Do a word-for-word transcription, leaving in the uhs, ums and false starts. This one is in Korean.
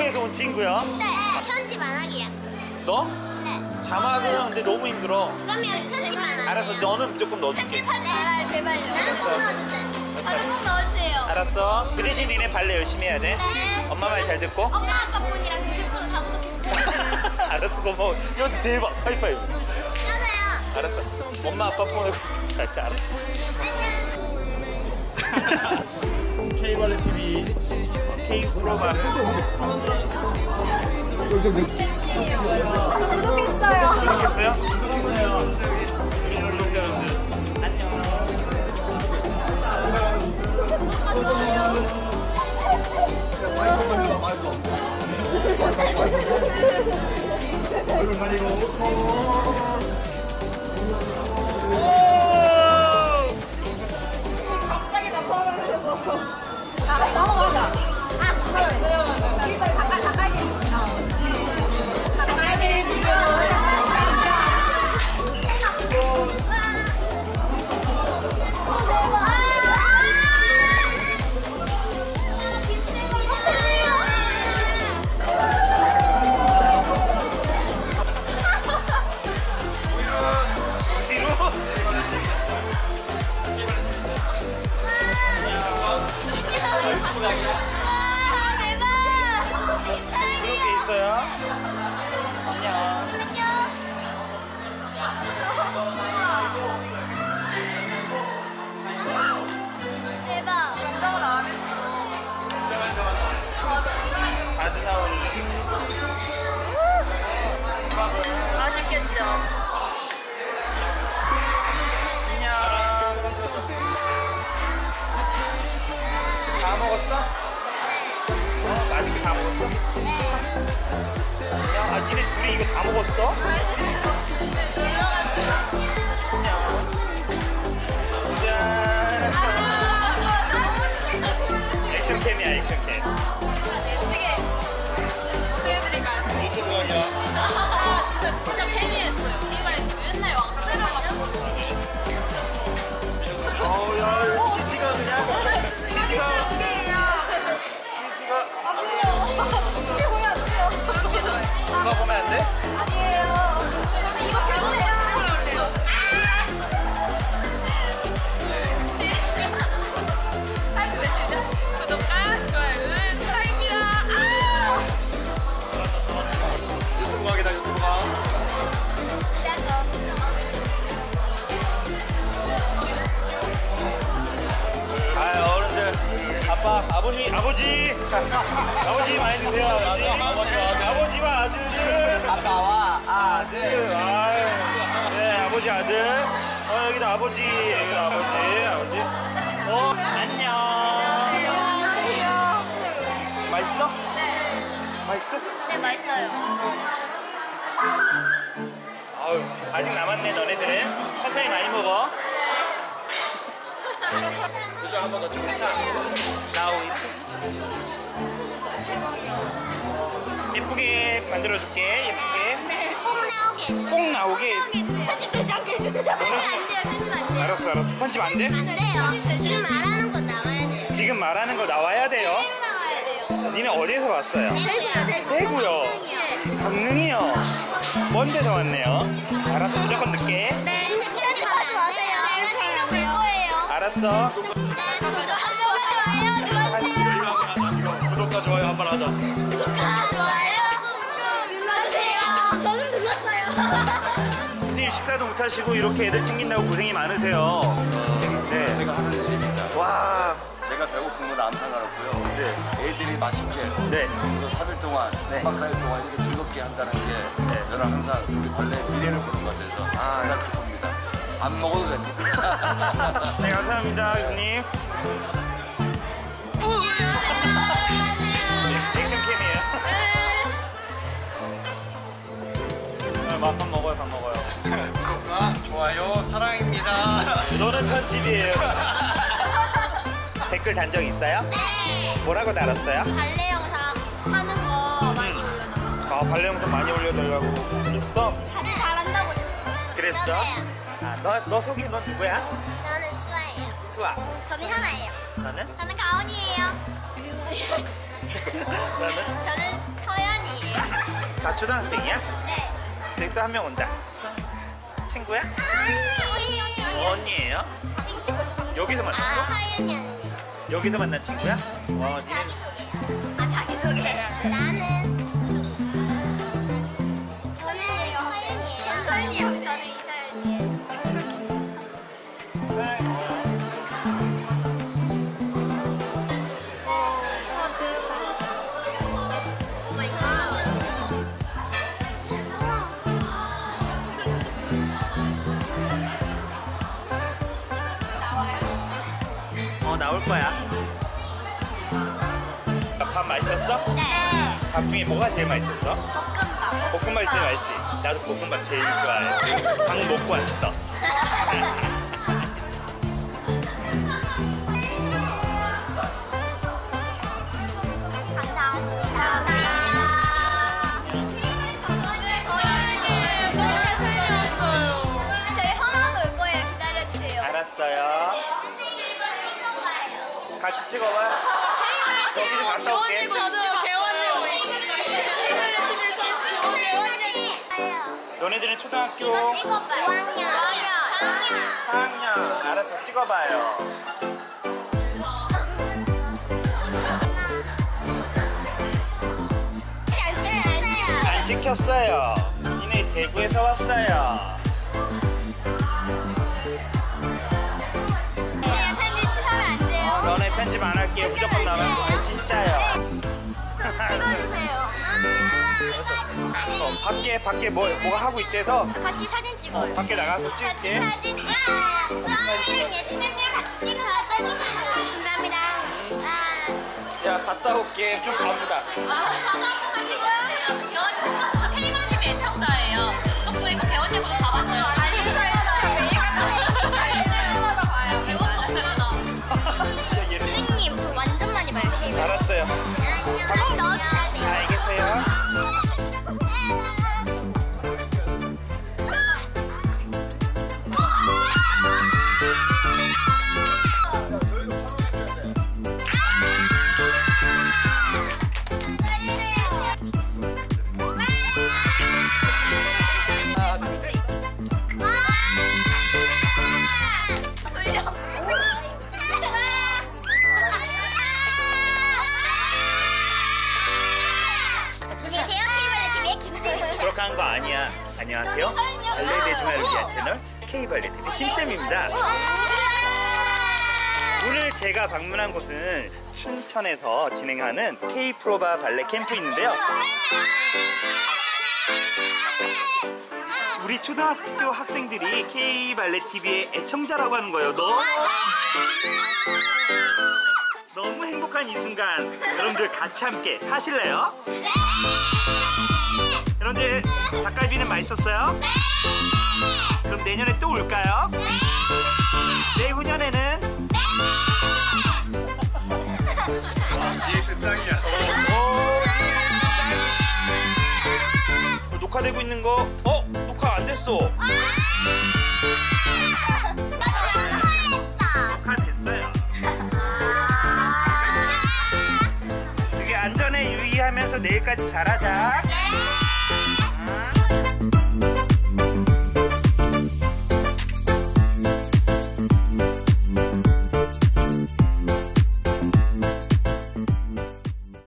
한국에서 온 친구야? 네. 편집 안 하기야. 너? 네. 자막은 근데 너무 힘들어. 그러면 편집 안 하기. 알았어, 너는 무조건 넣어줄게. 편집하지 말아요, 제발요. 나는 꼭 넣어준대. 저도 꼭 넣어주세요. 알았어. 그 대신 니네 발레 열심히 해야 돼. 네. 엄마 말 잘 듣고. 엄마 아빠 폰이랑 휴대폰 다 구독했어요. 알았어, 고마워. 이거 대박. 하이파이브. 맞아요. 알았어. 엄마 아빠 폰을 살짝 알았어. K발레 티비 K 프로바. 구독했어요. 구독했어요? 우리 구독자 여러분들 안녕. 얼굴 가리고 넘어가자. 아, 그거 길발 가까이 가까이 가까이 맛있겠죠? 안녕. 다 먹었어? 어, 맛있게 다 먹었어? 야, 아, 니네 둘이 이거 다 먹었어? 짠. 액션캠이야, 액션캠. 어떻게 어떻게 해드릴까요? 아 진짜 진짜 팬이었어요. K발레 맨날 막 때려가지고. 어우, 야, 이거 치즈가 그냥 치즈가 치즈가 이게 보면 안 돼요. 이렇게 넣어야지. 누가 보면 안 돼? 아니에요. 저는 이거 배우세요. 올래요. 할수 되시죠? 구독과 좋아요는 사랑입니다. 아! 유튜브 가기다 유튜브 가 아, 어른들, 아빠, 아버님, 아버지, 아버지 많이 드세요, 아버지. 아버지와 아들은 아빠와 아들. 아유, 네, 아버지 아들. 어, 여기다 아버지, 여기다 아버지, 아버지. 어, 안녕. 안녕하세요. 맛있어? 네. 맛있어? 네, 맛있어요. 아유, 아직 남았네, 너네들은. 천천히 많이 먹어. 표정 한 번 더 찍고 싶다 나오 예쁘게 만들어줄게. 예쁘게 꼭 나오게 해주세요. 꼭 나오게. 편집되지 않게 해주세요. 편집 안 돼요, 편집 안 돼요. 알았어, 알았어. 편집 안 돼? 안 돼요. 지금 말하는 거 나와야 돼요. 지금 말하는 거 나와야 돼요. 새로 나와야 돼요. 니네 어디에서 왔어요? 대구요. 대구요. 강릉이요. 먼 데서 왔네요. 알았어, 무조건 늦게. 네. 진짜 편집하면 안 돼요. 내가 생각 볼 거예요. 알았어. 네, 구독과 좋아요 눌러주세요. 구독과 좋아요 한 번 하자 구독과 좋아요 눌러주세요. 저는 눌렀어요. 선생님 식사도 못 하시고 이렇게 애들 챙긴다고 고생이 많으세요. 네. 제가 하는 일입니다. 와. 제가 배고픈 건 아무 상관없고요. 네. 애들이 맛있게 네. 또 삼 일 동안, 네. 삼 박 사 일 동안 이렇게 즐겁게 한다는 게 네. 저는 항상 우리 발레 미래를 보는 것 같아서 아, 항상 기쁩니다. 안 먹어도 됩니다. 네, 감사합니다, 교수님. 액션캠이에요. 네, 밥 먹어요, 밥 먹어요. 구독과 좋아요 사랑입니다 너는 편집이에요. 댓글 단 적 있어요? 네. 뭐라고 달았어요? 발레 영상 하는 거 많이 올려달라고. 아, 발레 영상 많이 올려달라고 그랬어? 다들 잘한다고 그랬어. 그랬어? 저도요. 아, 너, 너 속이 넌 누구야? 저는 수아예요. 수아. 저는 현아예요. 너는? 저는 가온이에요. 너는? 저는 다 초등학생이야? 네. 저기 또 한 명 온다. 친구야? 언니, 언니. 언니예요? 지금 찍고 있어. 여기서 아, 만났어? 서윤이 언니. 여기서 만난 친구야? 와, 니네 자기소개요. 아 자기소개. 나는 저는 서윤이에요. 서윤이요. 저는 이서윤이에요. 어, 그거. 오 마이 갓. 어, 나올 거야. 밥 맛있었어? 네. 밥 중에 뭐가 제일 맛있었어? 볶음밥. 볶음밥이 제일 맛있지? 나도 볶음밥 제일 좋아해. 방 먹고 왔어. 알았어요. 같이 찍어봐. 저기 좀 갔다 올게. 저도 개원님 너네들은 초등학교 사 학년. 알았어, 찍어봐요. 안 찍혔어요. 니네 대구에서 왔어요. 너네 편집 안 할게요. 무조건 나만 보면 진짜요. 어, 밖에 밖에 뭐 뭐가 하고 있대서 같이 사진 찍어요. 밖에 나가서 찍을게. 사진 찍어요. 수아이랑 예진이랑 같이 찍어요. 감사합니다. 아, 야, 갔다 올게. 좀 가보다. 저 케이블 티비 애청자예요. 구독도 있고 개원님으로 가봤어요. 알림서에서 매일 같이 알림서마다 봐요. 개원 진짜 얘는 선생님, 저 완전 많이 봐요. 케이블. 알았어요. 꼭 넣어주셔야 돼요. 알겠어요. 그렇게 하는 거 아니야. 안녕하세요. 발레 대중화를 위한 채널 K발레 티비 김쌤입니다. 오늘 제가 방문한 곳은 춘천에서 진행하는 K-프로바 발레 캠프인데요. 우리 초등학교 학생들이 K발레 티비의 애청자라고 하는 거예요. 너무 너무 행복한 이 순간 여러분들 같이 함께 하실래요? 여러분들 닭갈비는 맛있었어요? 그럼 내년에 또 올까요? 내후년에는? 리액션 짱이야. 오, 녹화되고 있는 거? 어? 녹화 안 됐어. 녹화 됐어요. 되게 안전에 유의하면서 내일까지 잘하자.